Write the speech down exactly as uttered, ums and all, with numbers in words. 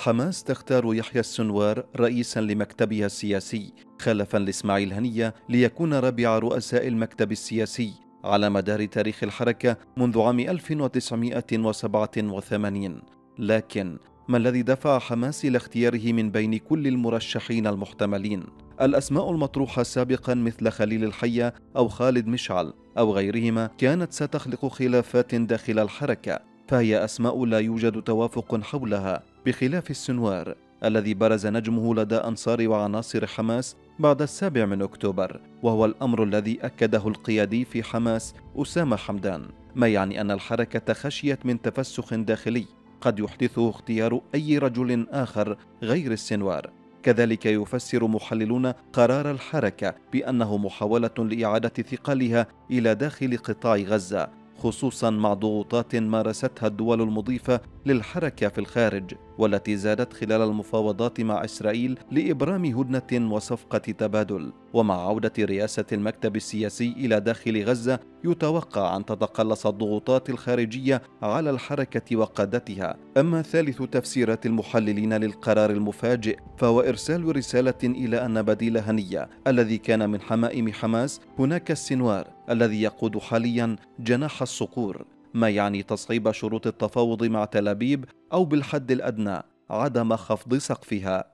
حماس تختار يحيى السنوار رئيسا لمكتبها السياسي خلفا لإسماعيل هنية ليكون رابع رؤساء المكتب السياسي على مدار تاريخ الحركة منذ عام ألف وتسعمائة وسبعة وثمانين. لكن ما الذي دفع حماس إلى اختياره من بين كل المرشحين المحتملين؟ الأسماء المطروحة سابقا مثل خليل الحية أو خالد مشعل أو غيرهما كانت ستخلق خلافات داخل الحركة، فهي أسماء لا يوجد توافق حولها، بخلاف السنوار الذي برز نجمه لدى أنصار وعناصر حماس بعد السابع من أكتوبر، وهو الأمر الذي أكده القيادي في حماس أسامة حمدان، ما يعني أن الحركة خشيت من تفسخ داخلي قد يحدثه اختيار أي رجل آخر غير السنوار. كذلك يفسر محللون قرار الحركة بأنه محاولة لإعادة ثقلها إلى داخل قطاع غزة، خصوصا مع ضغوطات مارستها الدول المضيفة للحركة في الخارج، والتي زادت خلال المفاوضات مع إسرائيل لإبرام هدنة وصفقة تبادل. ومع عودة رئاسة المكتب السياسي إلى داخل غزة يتوقع أن تتقلص الضغوطات الخارجية على الحركة وقادتها. أما ثالث تفسيرات المحللين للقرار المفاجئ فهو إرسال رسالة إلى أن بديل هنية الذي كان من حمائم حماس هناك السنوار الذي يقود حاليا جناح الصقور، ما يعني تصعيب شروط التفاوض مع تل أبيب أو بالحد الأدنى عدم خفض سقفها.